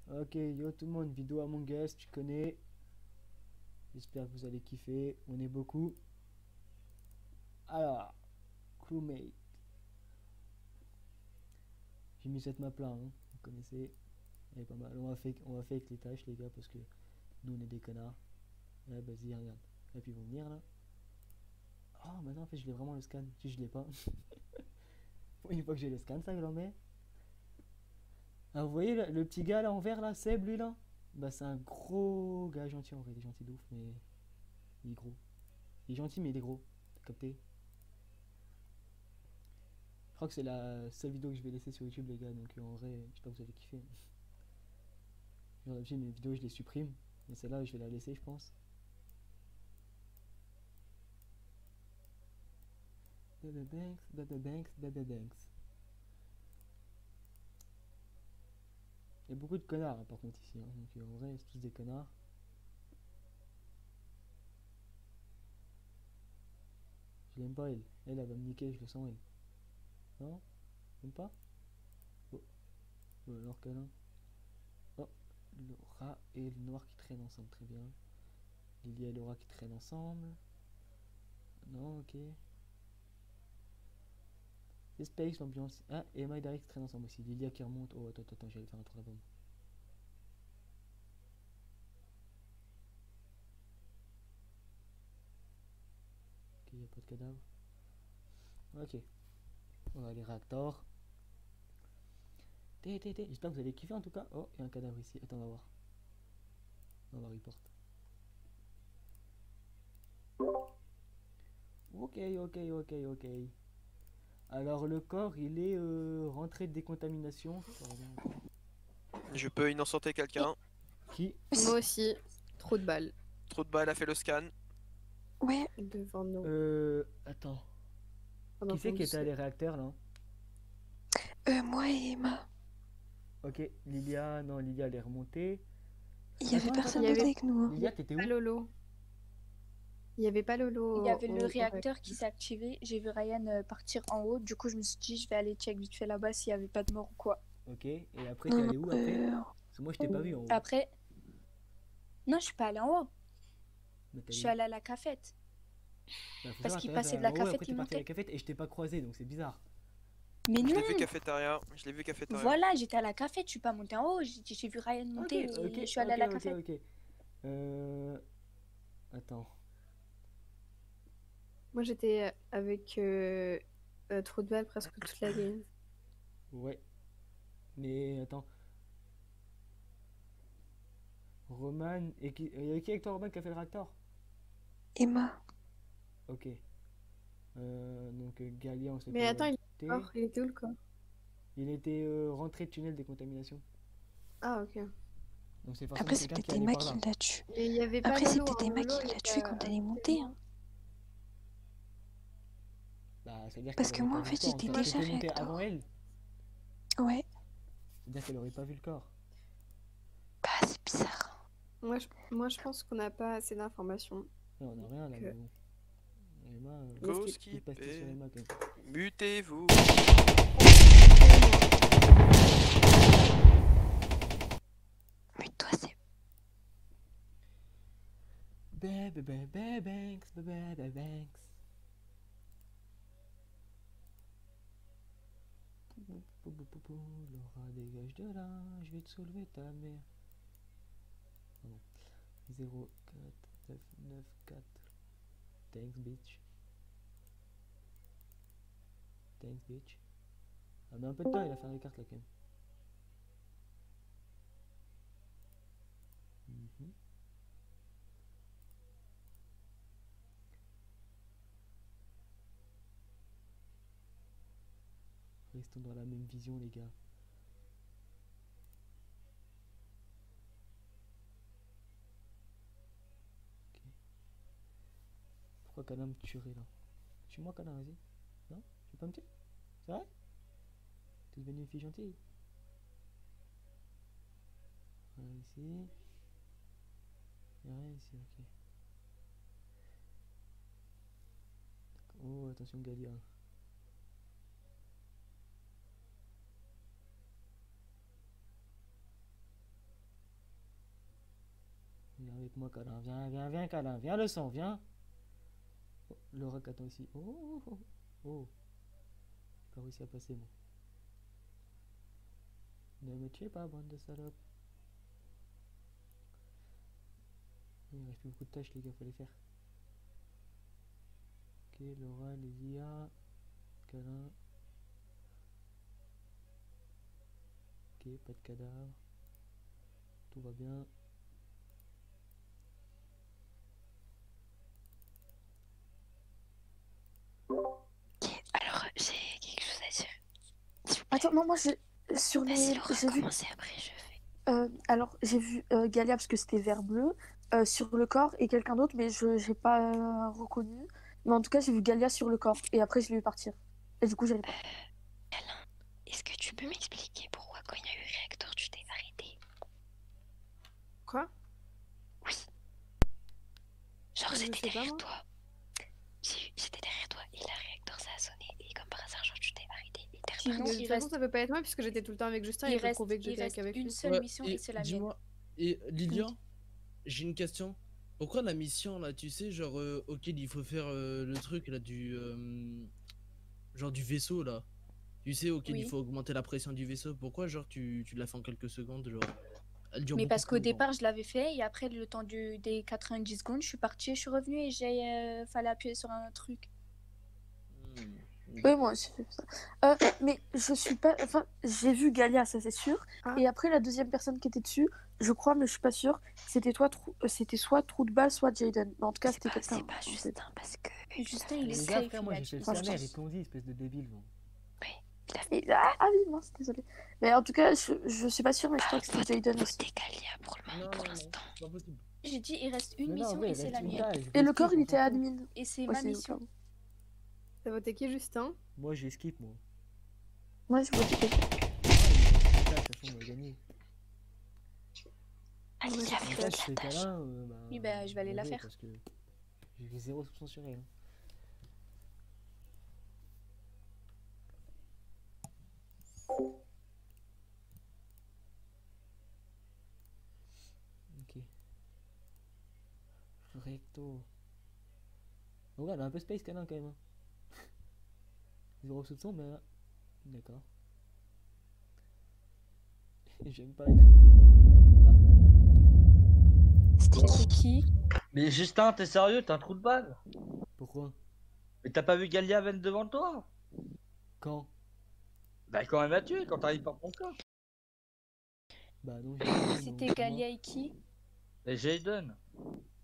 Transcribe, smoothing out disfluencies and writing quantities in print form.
Ok, yo tout le monde, vidéo Among Us, tu connais. J'espère que vous allez kiffer. On est beaucoup. Alors, crewmate. J'ai mis cette map là, hein. Vous connaissez. Elle est pas mal. On va fake les tâches, les gars, parce que nous on est des connards. Ouais, vas-y, regarde. Et puis ils vont venir là. Oh, maintenant en fait, je l'ai vraiment le scan. Si je l'ai pas. Une fois que j'ai le scan, ça, je l'en mets. Ah, vous voyez le petit gars là en vert là, Seb lui là. Bah, c'est un gros gars gentil en vrai. Il est gentil de ouf, mais il est gros. Il est gentil, mais il est gros. T'as capté? Je crois que c'est la seule vidéo que je vais laisser sur YouTube, les gars. Donc en vrai, j'espère que vous allez kiffer. Genre d'habitude, mes vidéos, je les supprime. Mais celle-là, je vais la laisser, je pense. Bebe Banks, Bebe Banks, Bebe Banks. Il y a beaucoup de connards, hein, par contre, ici. Hein. Donc en vrai, c'est tous des connards. Je l'aime pas, elle. Elle va me niquer, je le sens, elle. Non? Même pas? Oh, alors câlin. Oh, le rat et le noir qui traînent ensemble, très bien. Lilia et Laura qui traînent ensemble. Non, ok. The Space, l'ambiance. Ah, et Emma et Derek qui traînent ensemble aussi. Lilia qui remonte. Oh, attends, j'allais faire un tour là-bas. Ok, y a pas de cadavre. Ok. On va aller réacteur. J'espère que vous allez kiffer en tout cas. Oh, il y a un cadavre ici. Attends, on va voir. On va report. Ok. Alors le corps, il est rentré de décontamination. Pardon. Je peux innocenter quelqu'un. Qui? Moi aussi. Trop de balles Trou de balle a fait le scan. Ouais, devant nous. Attends. Pendant Qui c'est qu'on qui était à se- les réacteurs là? moi et Emma. Ok, Lilia, non, Lilia elle est remontée. Il y avait Attends, personne Il y d'autre avait, avec nous. Hein. il y Lilia, avait t'étais pas où? Lolo. Il y avait pas Lolo Il y avait le au réacteur qui s'est activé. J'ai vu Ryan partir en haut. Du coup, je me suis dit, je vais aller check vite fait là-bas s'il n'y avait pas de mort ou quoi. Ok, et après t'es Non, allé où après? Parce que moi je t'ai pas vu en haut. Après, non, je suis pas allée en haut. Mais t'es Je allé suis où? allée à la cafette. Bah faut Parce savoir, qu'il t'es passait de allé la en haut et après cafette, t'es il parti à la montait. cafette et je t'ai pas croisé donc c'est bizarre. Mais Je non, l'ai vu cafétéria. Je l'ai vu cafétéria. voilà, j'étais à la cafette. Je suis pas montée en haut. J'ai vu Ryan Ok, monter ok, et je suis allée à la cafette. ok. Euh... Attends. Moi j'étais avec trop de balles presque toute la game. Ouais. Mais attends. Roman. Et qui... y avait qui avec toi Roman qui a fait le réacteur? Emma. Ok. Donc Galia on se Mais attends, l'était. il était où le corps? Il était rentré de tunnel décontamination. Ah ok. Donc c'est forcément Après, c'est quelqu'un qui peut-être allait Emma par qui là. l'a tué. Et il y avait pas Après, c'est Lolo. peut-être Hein. Emma Lolo, qui il l'a était tué quand elle est montée. Hein. Bah ça veut dire Parce qu'elle que aurait moi, pas en vu le fait, corps. j'étais déjà T'étais monté avant réacteur. elle. Ouais. C'est-à-dire qu'elle aurait pas vu le corps. Bah, c'est bizarre. Moi je pense qu'on n'a pas assez d'informations. Non, on a rien là, Que- mais bon. Emma, Go petite pastille sur skipper. Emma quand même. Mutez-vous. Mais toi, c'est. Banks. Laura, dégage de là, je vais te soulever ta mère. Pardon. 0, 4, 9, 9, 4. Thanks, bitch. Thanks, bitch. Ah, mais un peu de temps, il a fait les cartes là quand même. Mhm. Restons dans la même vision, les gars. Ok. Pourquoi Kana me tuerait là? Tue-moi, Kana, vas-y. Non? Tu veux pas me tuer? C'est vrai? T'es devenue une fille gentille? Rien ici. Y'a rien ici, ok. Oh, attention, Galia. avec moi, câlin. Viens, câlin. Viens, le sang, viens. Oh, le rock attend ici. Oh. J'ai pas réussi à passer, moi. Ne me tuez pas, bande de salopes. Il reste plus beaucoup de tâches, les gars, faut les faire. Ok, Laura, Lydia, câlin. Ok, pas de cadavre. Tout va bien. Ok, alors j'ai quelque chose à dire. S'il vous plaît. Attends, non, moi, sur les. Vas-y, Laura, J'ai vu. commencez après, je fais. Alors, j'ai vu Galia parce que c'était vert bleu sur le corps et quelqu'un d'autre, mais je n'ai pas reconnu. Mais en tout cas, j'ai vu Galia sur le corps et après, je l'ai vu partir. Et du coup, j'allais pas. Alain, est-ce que tu peux m'expliquer pourquoi quand il y a eu réacteur, tu t'es arrêté? Quoi? Oui. Genre, Je j'étais sais pas, derrière moi. toi. J'étais derrière toi et le réacteur, ça a sonné. Et comme par hasard, genre, tu t'es arrêté et t'es Sinon, Mais reparti. de il toute façon, reste- ça peut pas être moi puisque j'étais tout le temps avec Justin et Il il peut reste, prouver que il j'étais reste avec une lui. seule mission et c'est la mienne. dis-moi, et Lilia, j'ai une question. Pourquoi la mission là, tu sais, genre, ok, il faut faire le truc là du. Genre du vaisseau là. Tu sais, ok, il Oui. faut augmenter la pression du vaisseau. Pourquoi, genre, tu l'as fait en quelques secondes, genre. Elle dure Mais beaucoup parce qu'au plus longtemps. départ, je l'avais fait et après, le temps des 90 secondes, je suis partie, je suis revenue et j'ai fallait appuyer sur un truc. Hmm. Oui, moi aussi, j'ai fait ça. Mais je suis pas. Enfin, j'ai vu Galia, ça c'est sûr. Ah. Et après, la deuxième personne qui était dessus, je crois, mais je suis pas sûre, c'était c'était soit Trou de Balle, soit Jaden. Mais en tout cas, c'était quelqu'un. C'est pas en fait. Justin parce que. Justin, il est Les gars, safe. frère, moi j'ai fait le Enfin, je scanner, pense. ils t'ont dit, espèce de débile. Bon. Ah oui, mince, désolé. Mais en tout cas, je suis pas sûre, mais je crois que c'était Jaden aussi. Votez Galia pour le moment, Non, pour non, non, l'instant. c'est pas possible. J'ai dit, il reste une Mais non, mission ouais, et il c'est reste la une mienne. tâche. Et le skip, corps, il on était s'en fout. admin. Et c'est Ouais, ma c'est mission. pardon. T'as voté qui, Justin? Moi j'ai skip, moi. Moi, je votais. De toute façon, on va gagner. Allez, Ouais, il a En fait fait, toute je la fais tâche. câlin. Oui, bah, je vais aller la mauvais, faire. Parce que j'ai 0 soupçon sur elle. Ok. Recto. Donc, elle a un peu space câlin quand même. Hein. 0 soupçon, mais là. D'accord. J'aime pas être C'était C'était qui? qui? Mais Justin, t'es sérieux? T'as un trou de balle? Pourquoi? Mais t'as pas vu Galia venir devant toi? Quand? Bah quand elle m'a tué, quand t'arrives par ton corps. Bah non, j'ai C'était Galia et qui? Et Jaden.